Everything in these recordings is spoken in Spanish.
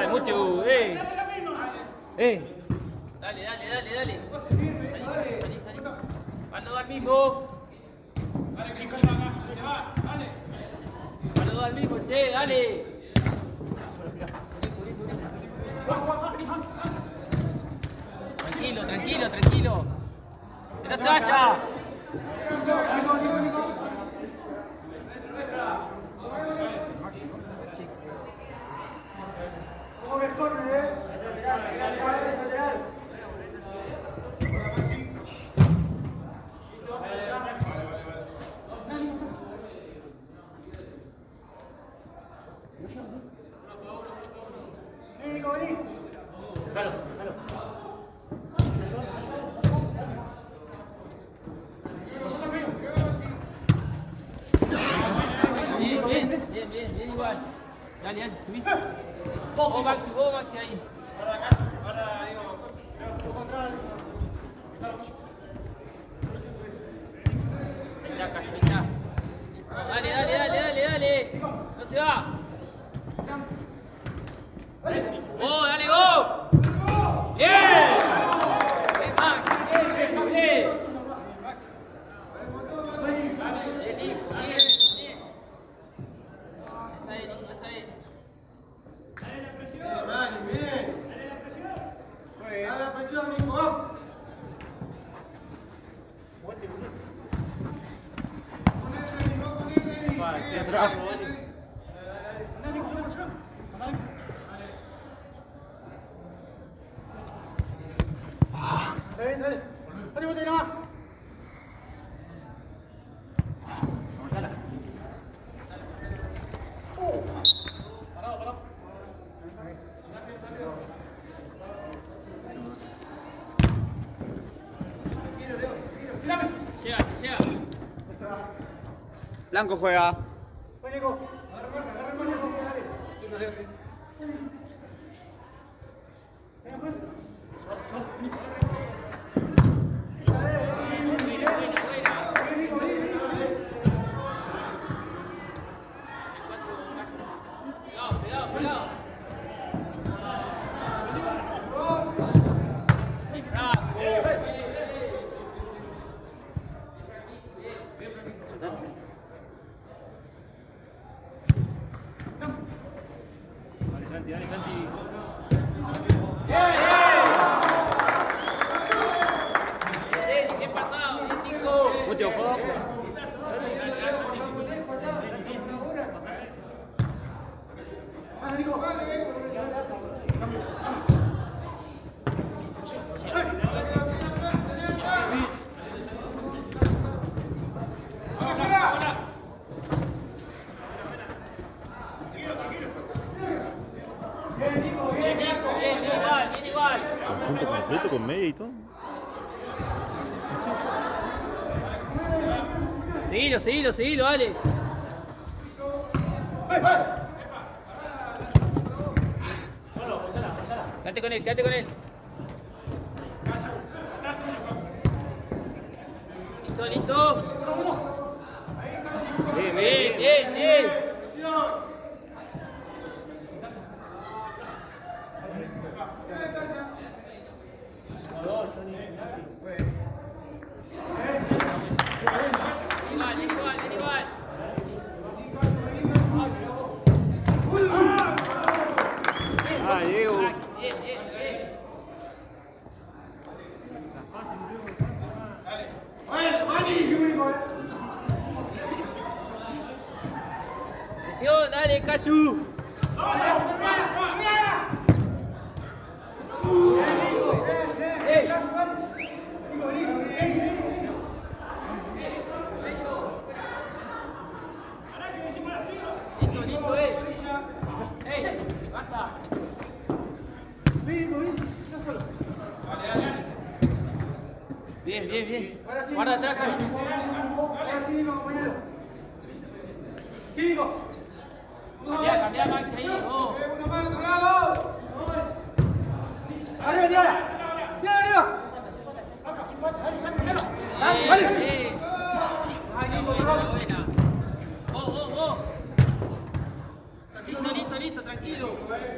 Dale, mucho, Dale. Salí. Cuando al mismo. Dale, chicos, dale. Cuando al mismo, che, dale. Tranquilo. Que no se vaya. Bien, igual. Dale, subí. Vos, Maxi, ahí. Ahora, digo. Ahí está. Dale. No se va. Dale, go. Bien. Llega. Blanco juega. Cuidado. Dale, Santi. Bien pasado, bien Nico. Mucho juego. Bien igual. Conjunto completo con media y todo. Seguilo, dale. Quédate con él. Listo. Bien. Igual. Diego. Bien. Presión, dale, Cayu. Listo, basta. Bien. Guarda atrás, Cayu. Cambia, Maxi, ahí. Una mano, otro lado. Arriba. Buena. Listo. listo, tranquilo.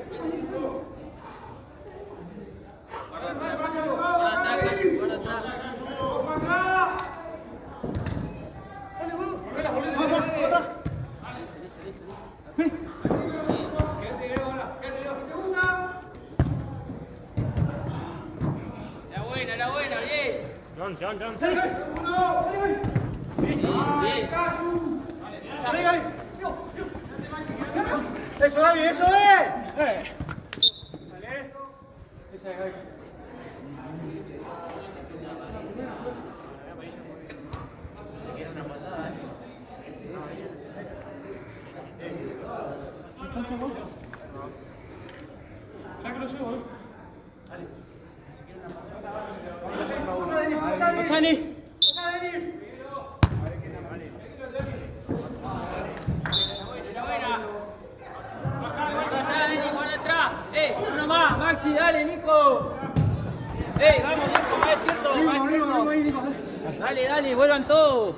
Guarda atrás, guarda atrás. Era buena, bien. John. Bien. Eso, David, eso es. Vale. Esa es, David. ¿Verdad que lo llevo, eh? Vamos, Dani. Guarda atrás. Uno más, Maxi, dale, Nico. Vamos, Nico, más quieto. Dale, vuelvan todos.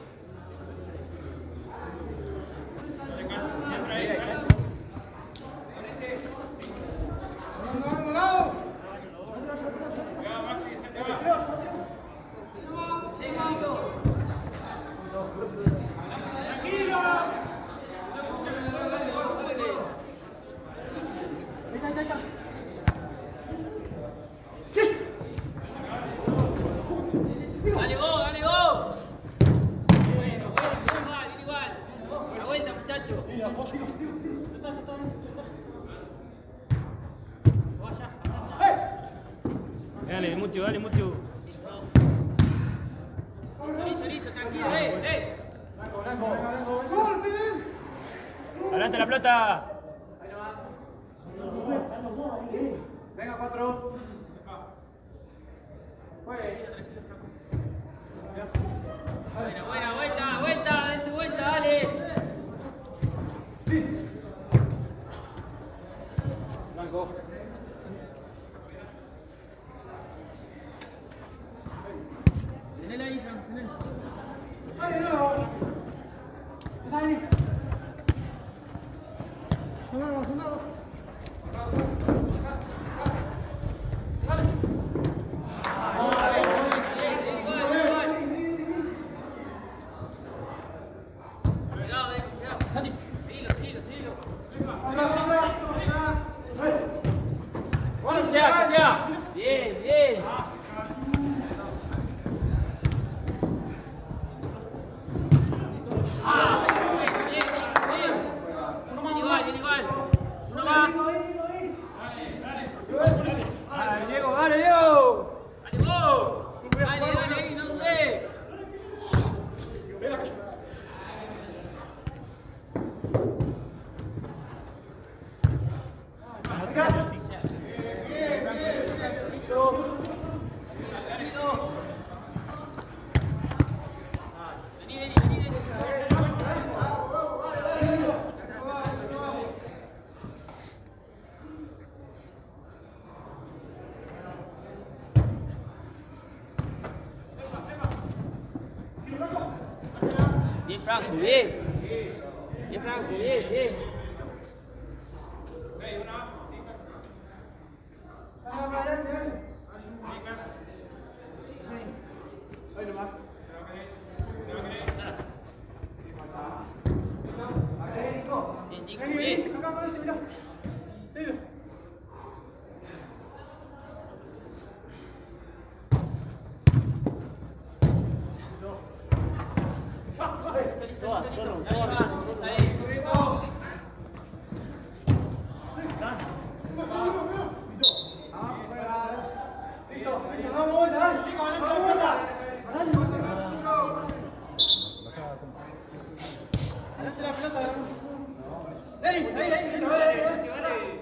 Dale vos. Bueno, igual. La vuelta, muchachos. Dale, Mutio. Listo, tranquilo, Adelante la pelota. Venga, 4. Buena, vuelta, dense vuelta, dale. Blanco. Tenela ahí, Fran, tenela. ¡Ay, no! ¡Dale! ¡Sonado! Bien. Bien igual. Uno más. Dale, Diego. Dale vos. Dale ahí, no dudé. Vení. Bien, Franco, bien. Ahí nomás. Bien, Nico, bien. Acá, parece, mirá. Seguilo. Esa es. Vamos, dale. Adelante la pelota. Ahí.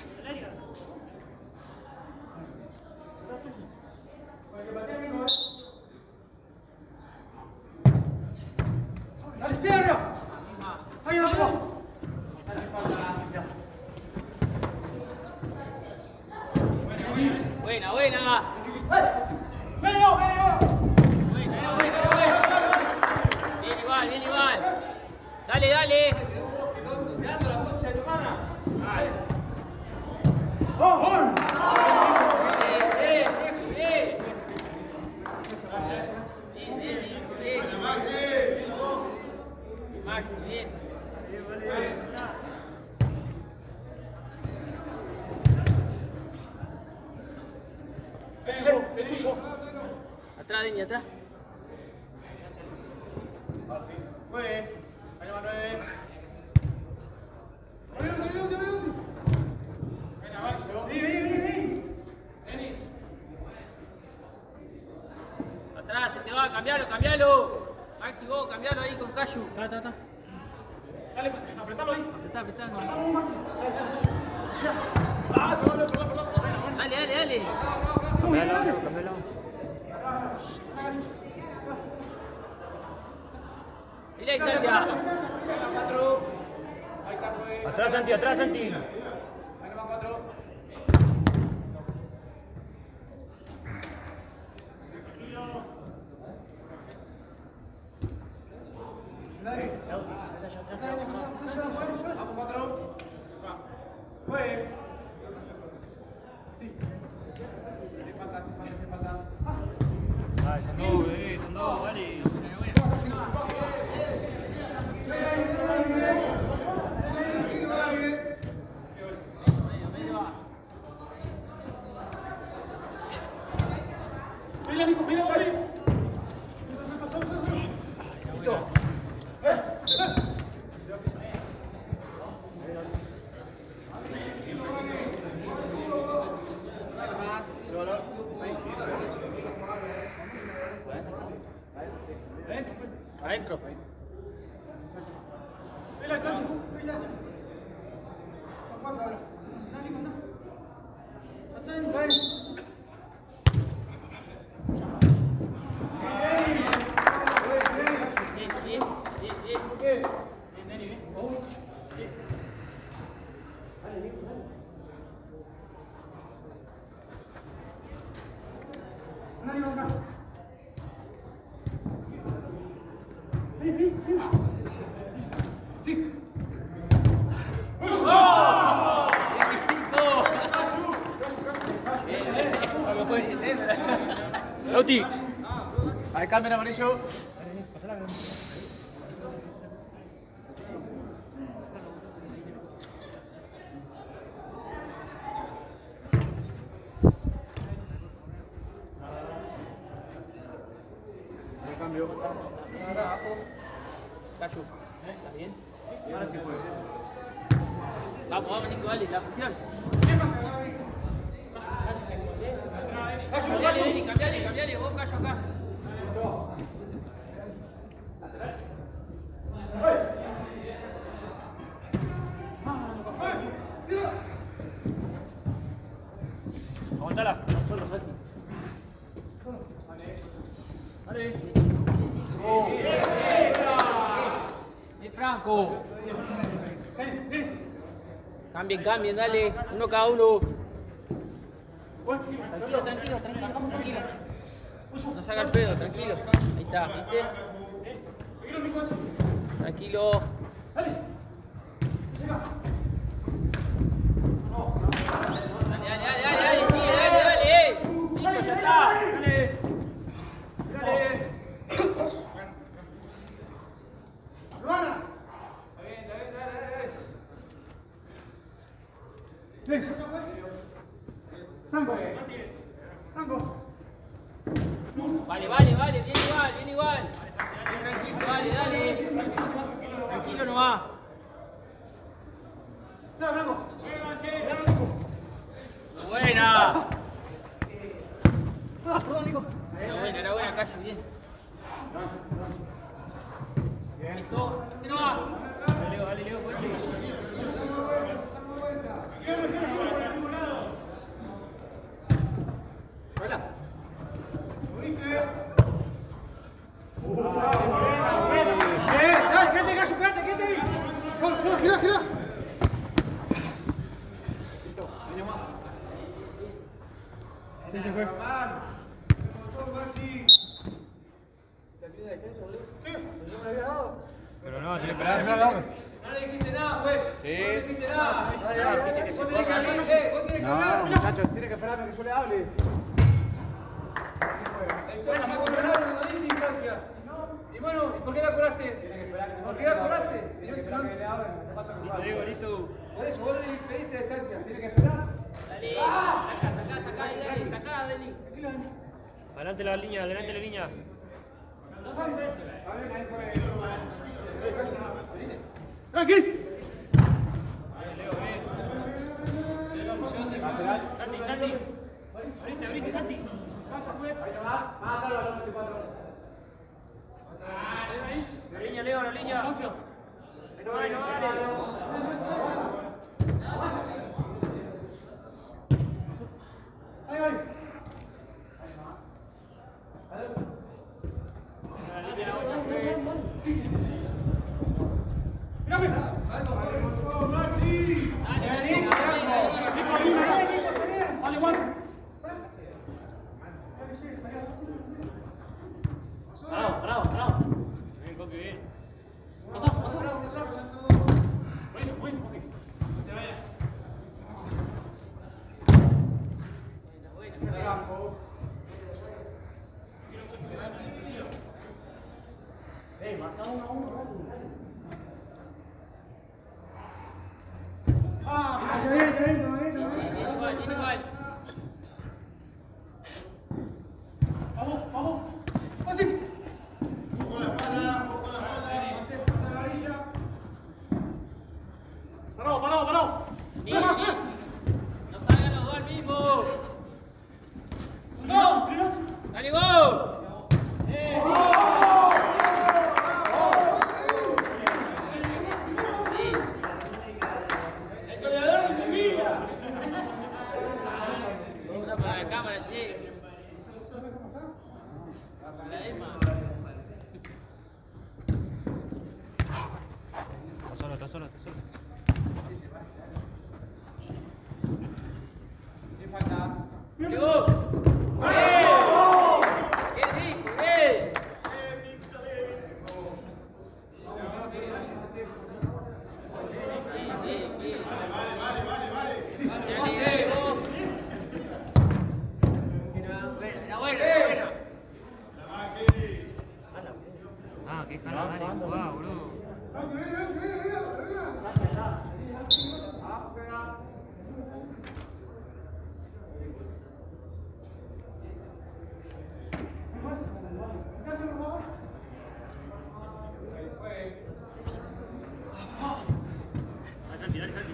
Dale, tierra. Ahí abajo. Buena. Medio. Buena. Bien igual. Dale. Dando la concha de tu hermana. Atrás, Denis, atrás. Muy bien. Año Manuel. Atrás, se te va, cambialo, cambialo. Maxi, vos, cambialo ahí con Cayu. Dale, apretalo ahí. Apretá, no. Perdón. Dale, dale, dale. Cambialo. Y la distancia. Atrás, Santi. Vamos, 4. Muy bien. Sin falta. Ay, son dos, bebé, son dos, dale. Mira, Nico, mira, vale. Listo. Adentro. Mira, distancia. Son 4 ahora. Dale. Bien. Lauti. Ahí cambia amarillo. Ahí cambio. Ahora abajo. Cayu. ¿Está bien? Ahora sí puede. Vamos, Nico, dale, la posición. Cambiale, vos, Cayu, acá. Aguantala. Dale. Es Franco. Cambien, dale. Uno cada uno. Tranquilo. No saca el pedo, tranquilo. Ahí está, ¿viste? Tranquilo. Dale, sigue, dale. Listo, ya está. Dale. ¡Luana! Ven. Franco. Vale, bien igual. Tranquilo, dale. Tranquilo nomás. Buena. Era buena, Cayu, bien. Listo, este no va. Dale, Leo, fuerte. Quédate ahí. Gira. Se fue. Pero no, tiene que esperar. No le dijiste nada, pues. Sí. No le dijiste nada. Vos tenés que hablar, No, muchachos, tiene que esperar a que yo le hable. No diste instancia. Y bueno, ¿y por qué la curaste? ¿Por qué la curaste? Listo. Por eso, vos le pediste distancia. Tiene que esperar. Dale, sacá, Dani. Adelante la línea, adelante la línea. Tranqui. Santi. Abrite, Santi. La línea, Leo, la línea. Ahí no vale. Bravo. Bien, Coqui, bien. Tiene igual. Vamos. Así. Parado. Ni. No salgan los dos al mismo. No. ¡Dale, go! El goleador de mi vida. Vamos a poner la cámara, che. La Emma. Está solo. ¡Llegó! ¡Qué rico, Era buena. Ah, qué cara, dale, jugá, boludo. Dale, Santi.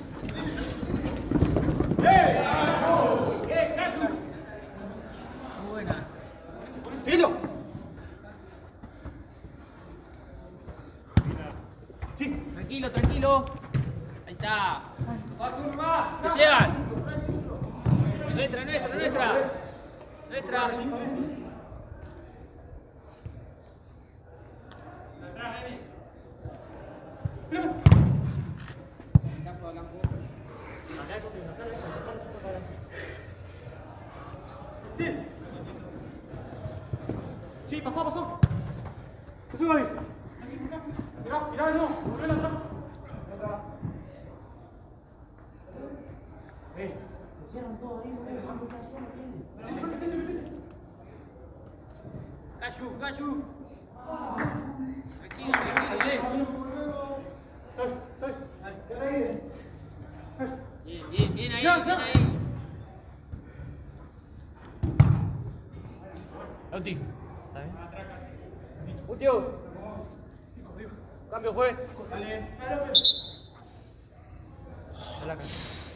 Muy buena. ¡Hilo! Tranquilo. Ahí está. ¡Que llegan! Nuestra. Sí, pasó. Jesús, David. Mirá, no. Volvé atrás. Cayu. Tranquilo. Bien ahí. Lauti. ¿Está bien? Utio. Cambio, juez. Dale. Dale acá.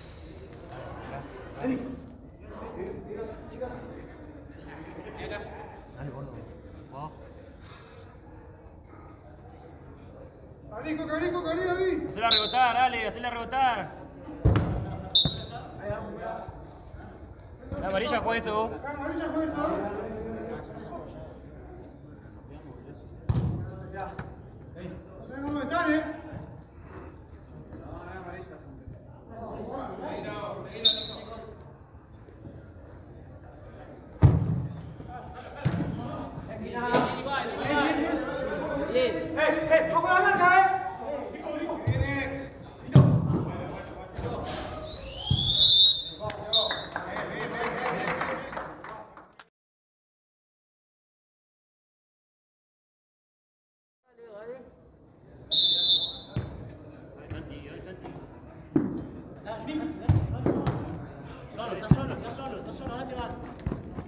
Dale, gordo. Wow. Abrí. Hacela rebotar, dale, hacela rebotar. La amarilla juega eso. Amarilla fue eso. No sé cómo están, Bien. ¡Ojo la marca,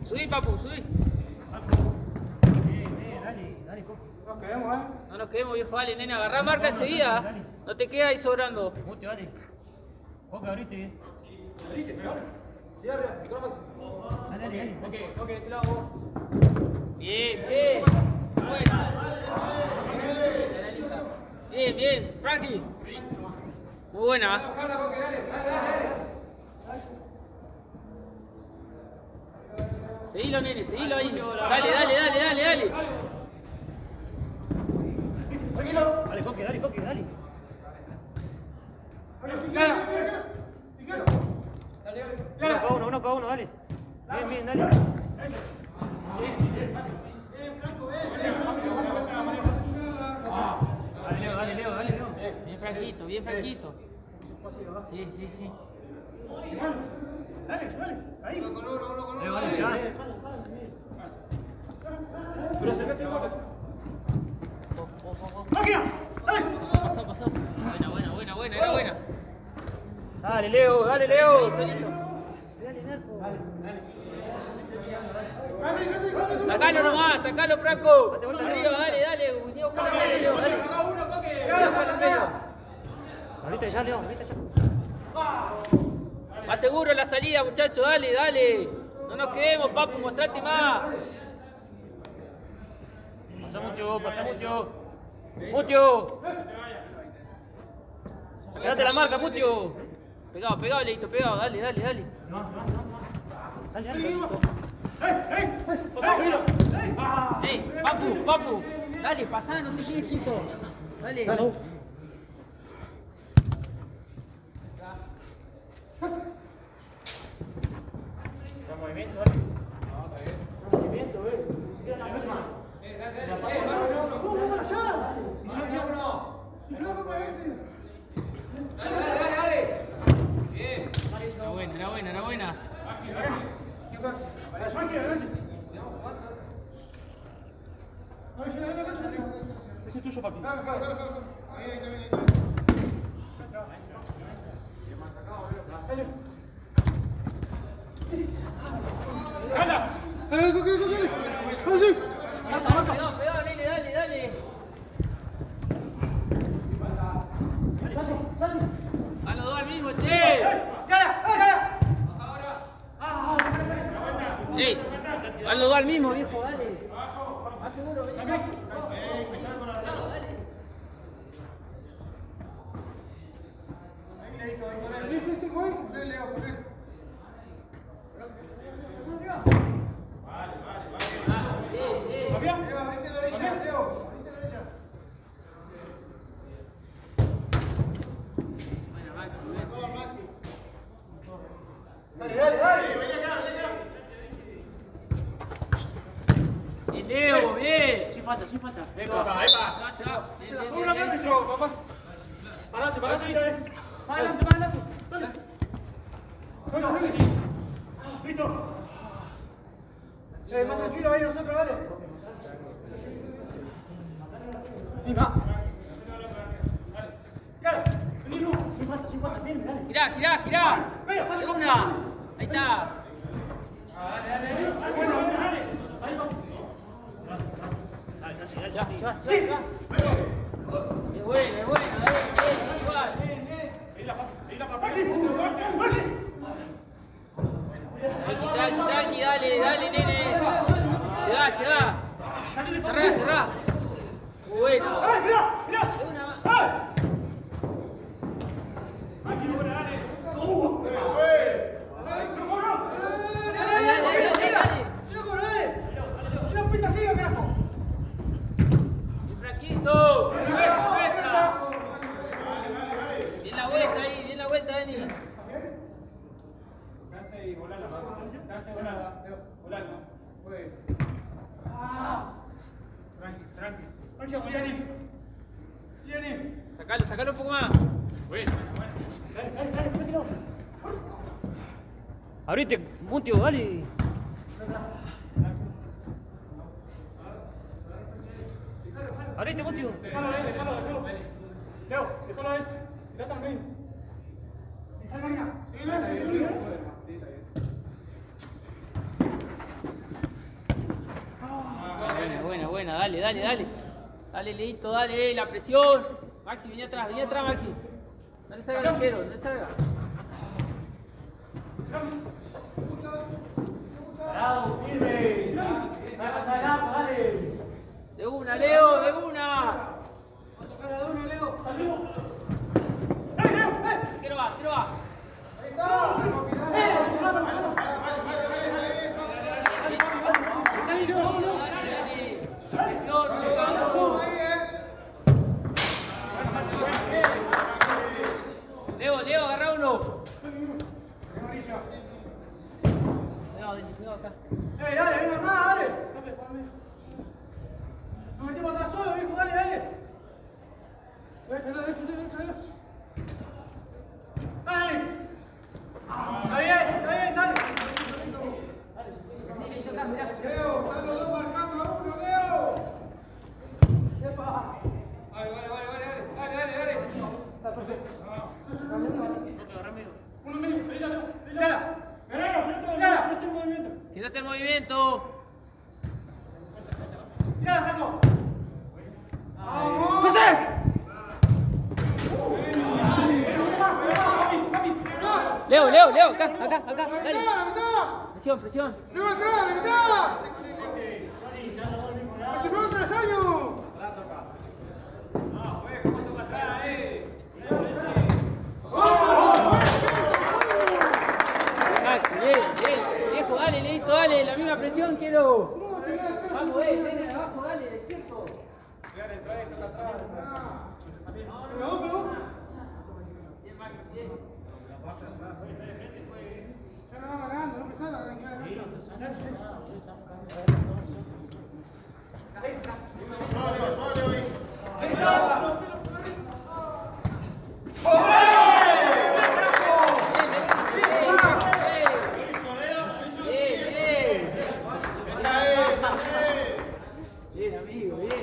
Subí, papu, subí. Dale, cojo. Nos quedemos, No nos quedemos, viejo. Dale, nene, agarrá marca enseguida. No te quedes ahí sobrando. Mutio, dale. Cojo, abriste bien. Cierra, micrófono. Dale. Ok, este lado vos. Bien, bien. Buena. Bien, Frankie. Muy buena. Seguilo, nene, seguilo ahí. Dale. Dale, coque, dale. Uno cada uno, dale. Bien, dale. Dale, Leo. Bien franquito. Sí. Dale, ahí. Leo, dale, ya. Pero acercate un poco. ¡Máquina! Pasó. Buena, era buena. Dale, Leo. Listo. Sacalo, Franco. Arriba, dale. Vení a buscar al medio, Leo, dale. Ahorita ya, Leo. Más seguro la salida, muchachos, dale. No nos quedemos, papu, mostrate más. Pasa Mutio. Quédate la marca, Mutio. Pegado, Leito, pegado, dale. Dale. Papu. Dale, pasá, no te quedes chico. Dale. Movimiento, dale. Movimiento, Era buena. Ese es tuyo, papi. Pegado, dale. A los dos al mismo, che. A los dos al mismo, viejo, dale. Más seguro, vení. Dale. Leo, bien. Sin falta. Se va. Papá. Parate. Más adelante. Dale. Listo. Más tranquilo ahí nosotros, dale. Venga. Vení, Lu. Sin falta, firme, dale. Girá. De una. Ahí está. Dale. Es buena, igual. Tranqui, dale, nene. Llegá. Cerrá. Muy bueno. Mirá. De una más. Dale. Si no pita, sigue, carajo. Bien franquito. Bien la vuelta, Dani. Tranqui. Sacalo un poco más. Abrite, Mutio, dale. Abrite, Mutio. Déjalo. Leo, déjalo ahí. Mirá también. Está la máquina. Seguile. Dale, dale, dale. Dale, Leito, dale, la presión. Maxi, vení atrás, Maxi. No le salga el arquero, no le salga. Parado, firme. Dale. De una, Leo, de una. Quiero va. Ahí está. Leo, agarra uno. Cuidado acá. Dale, venga más, dale. Nos metemos atrás solo, viejo, dale. Dale. Está bien, dale. Leo, están los dos marcando a uno, Leo. Dale. Está perfecto. Uno medio, Leo. Mirá, este movimiento. Quédate el movimiento. Mirá, Franco. ¡Vamos! ¡José! Leo, acá, dale. Presión. ¡Leo, entrada! ¡Se me va 3 años! Bien, viejo, dale, Leito, dale, la misma presión quiero. Vamos, ven abajo, dale, despierto. Bien, Maxi, bien. Bien, amigo, bien.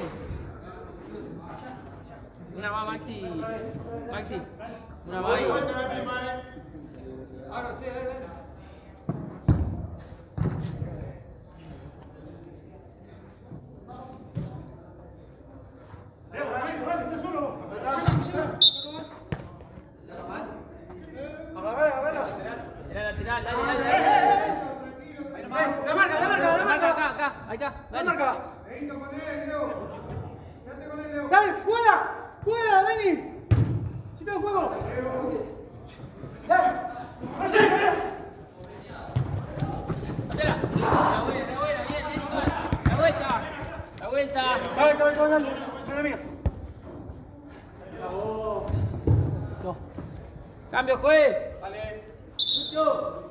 Una más, Maxi. Una más. Ahora sí, dale. Dale, está solo. Lateral, dale. La marca. Acá, ahí está. La marca. Leito con él, Leo. Quédate con él, Leo. Dale, juega, Dani. Si tengo juego. Dale. Patela. La buena, bien, igual. La vuelta. Dale, mía. No. Cambio, juez. Vale. Lucho.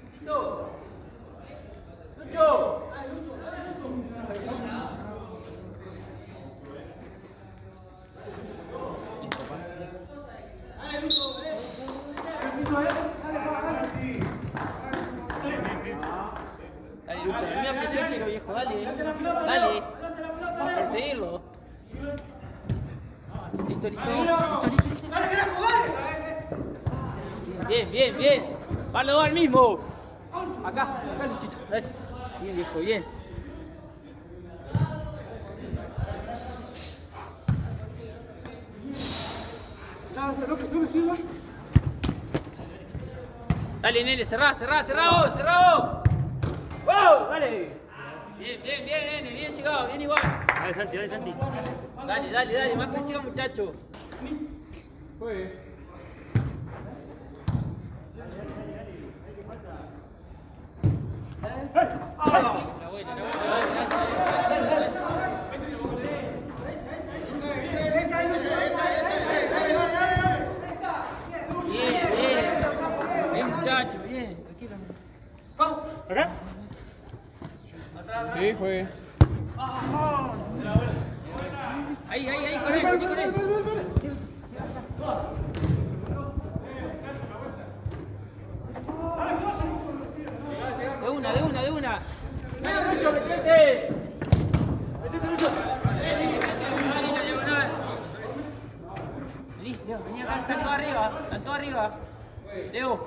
Dale, Lucho, la misma presión quiero, viejo, dale. Dale. Vamos a perseguirlo. Listo. Dale, carajo, dale. Bien. Va los dos al mismo. Acá, Luchito. Dale. Bien, viejo, bien. Dale, nene, cerrá vos. ¡Wow! Dale. Bien, nene, bien llegado, bien igual. Dale, Santi. Dale, más presión, muchacho. La buena. Bien, muchacho, bien. Tranquilo. ¿Acá? Sí, juegue. Ahí, con él. De una. ¡Venga, Lucho, metete! ¡Metete, Lucho! Vení, la diagonal. Vení, Leo, vení acá, están todos arriba. Leo.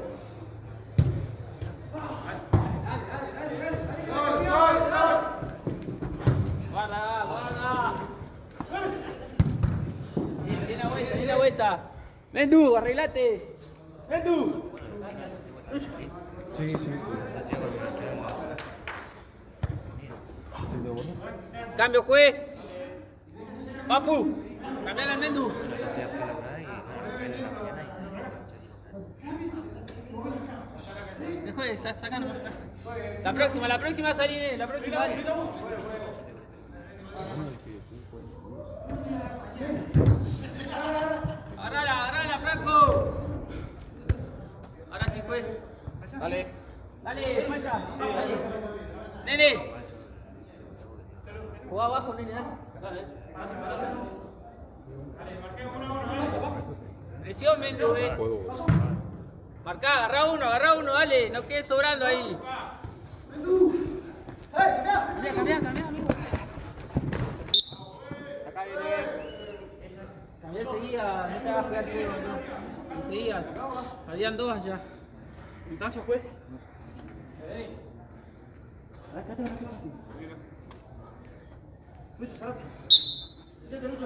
Guarda. vuelta. Mendu, arreglate. Mendu. Sí, sí. Cambio, juez. Papu, cambiale al Mendu. Juez, sacanos. La próxima salí, la próxima dale. Agarrala, Franco. Ahora sí, juez. Dale, falta. Dale. Nene. Jugá abajo, nene, dale. Presión, Mendu, Marcá, agarrá uno, dale, no quedes sobrando ahí. Cambiá, amigo. Acá viene. Cambiá enseguida, no te hagas pegar primero, no. Enseguida. Habían dos allá. Distancia, juez. Lucho, salate. Vete, Lucho.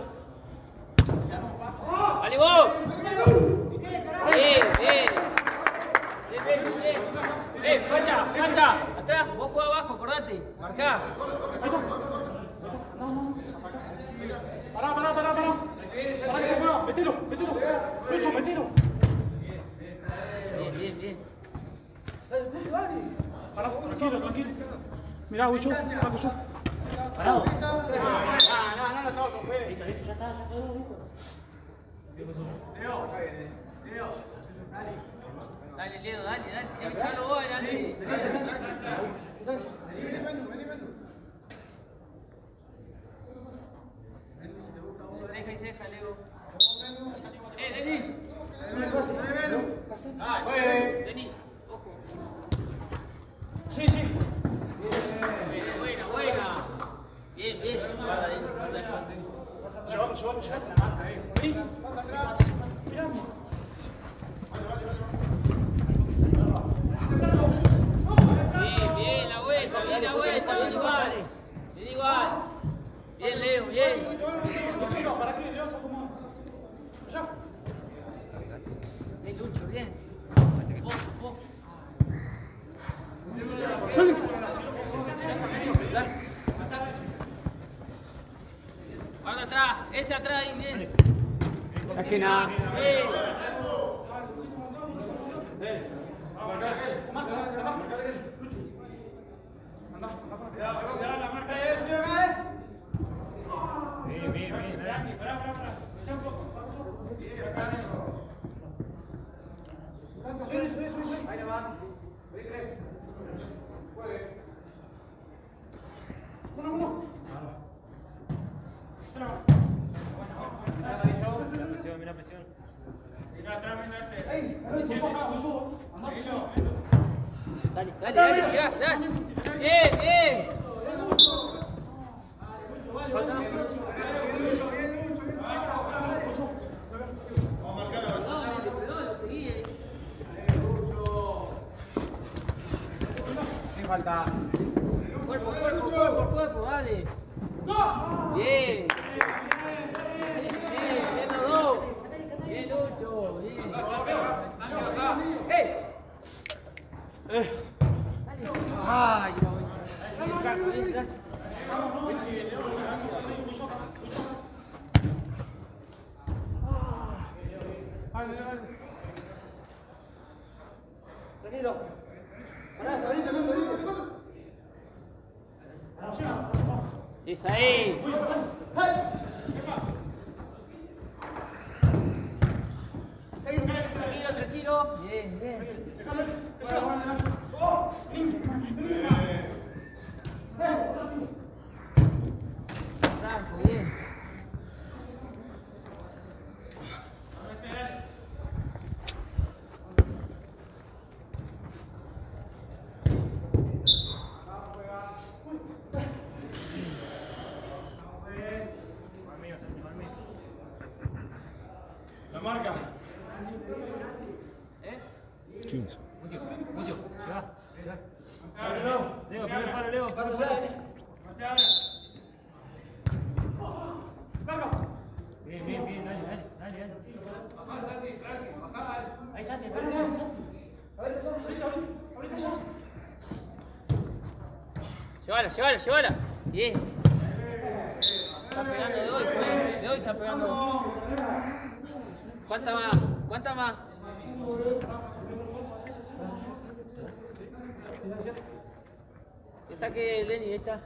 ¡Dale vos! Bien. Cancha. Atrás, vos jugás abajo, acordate. Marcá. Pará. Pará que se mueva. Metelo. Lucho, metelo. Bien. Pará, tranquilo. Mirá, Lucho, saco yo. Parado. No lo toco, fe. Ya está. Leo. Dale, Leo, dale. Ya lo voy, dale. Vení. Ceja, Leo. Denis. Denis, ojo. Sí. Buena. Bien. Guarda, Denis. Llévalo. Vení. Pasa atrás. Mirá. Bien, la vuelta, bien igual. Bien, Leo, bien. Lucho, ¿para qué? Leo, se acomoda. Allá. Bien, Lucho, bien. Vos. Guarda atrás, ese atrás ahí, bien. Es que nada. Presión. Dale, dale. Bien. Falta. Cuerpo, dale. Bien. Bien los dos. Bien, Lucho. Bien. Ay, Tranquilo. Pará, venite. Es ahí. Tranquilo. Bien. Franco, bien. La marca. 15. Mucho. Leo, primer palo, Leo. Carga. Bien, dale. Ahí Santi, Llévala, llévala, llévala. Bien. Está pegando de hoy, pues. De hoy está pegando. ¿Cuánta más? ¿Cuánta más? Que saque Lenny, ahí está.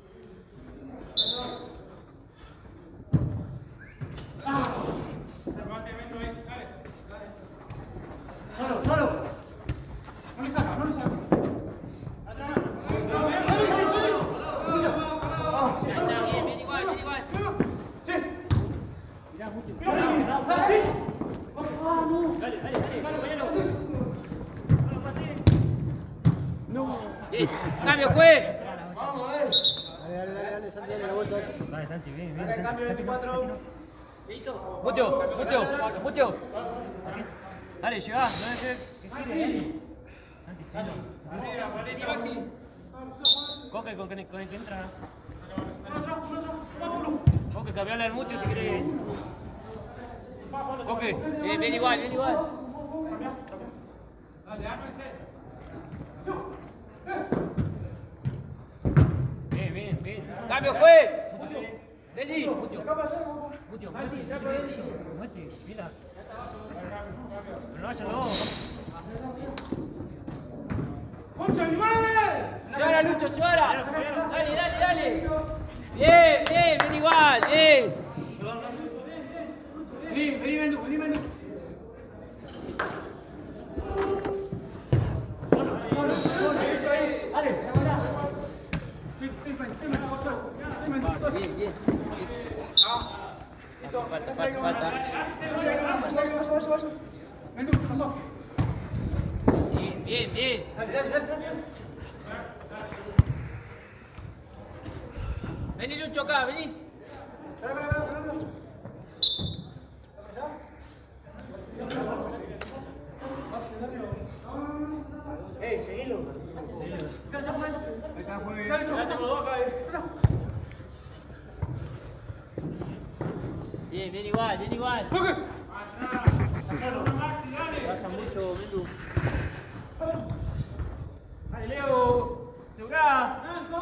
Solo, solo. No le saca, no le saca. Bien, bien igual, bien igual. Sí. Mirá, Muti. Dale, dale, compañero. Bien. Cambio, juez. Dale, Santi, dale la vuelta. Dale, Santi, bien, bien. Dale, cambio 24. Listo. Muteo. Dale, llegá, no debe que gire. Santi, Vení, Maxi. Coque con el que entra. Coque, cambiale al Muteo si querés. Coque. Bien, bien igual, bien igual. Bien. Cambio, juez. Lenny. Muteo, muete, mira. No vaya dos. ¡Concha mi madre! Llévala, Lucho, llévala. Dale. Bien, bien igual, bien. Vení, Mendu. Bien. Falta. Vaya. Mendu, ¿qué pasó? Bien. Dale. Vení, Lucho, acá, vení. Seguilo. Bien igual. Baja mucho, Mendu. Dale, Leo. Segura.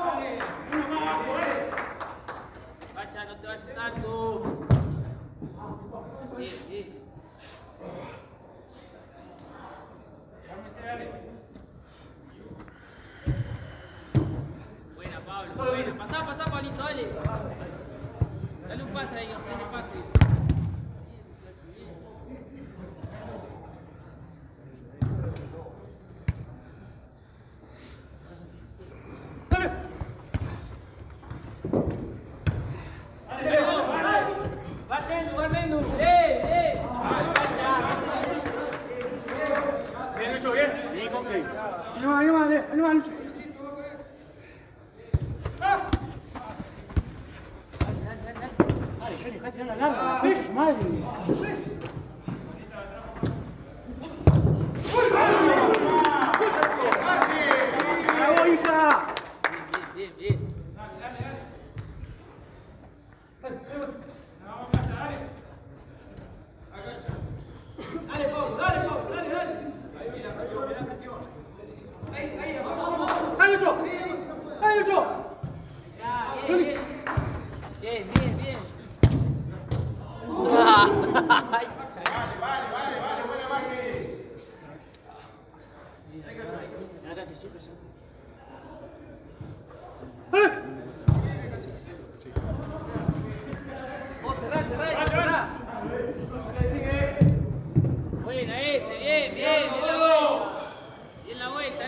Bacha, no te vayas tanto. Bien. Buena, Pablo. Buena. Pasá, Pablito, dale. Dale un pase ahí, dale un pase. Va Mendu. Bien. Bien, Lucho, bien. Bien, Coque. Ahí nomás, Lucho. Dale, Johnny, dejá tirar la larga. La pecha, su madre. ¡Bravo, hija! Bien. ¡Dale, Lucho! Bien. Vos cerrá. Buena ese, bien. Bien la vuelta.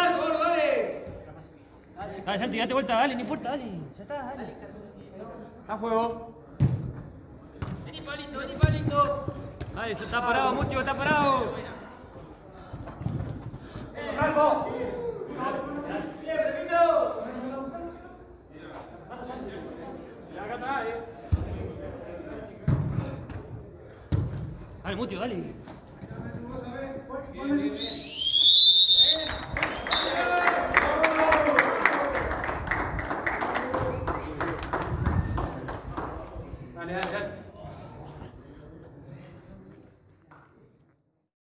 Dale, Santi, date vuelta, dale, no importa, dale. Ya está, dale. A juego. Vení, Pablito. Dale, está parado, Mutio, está parado.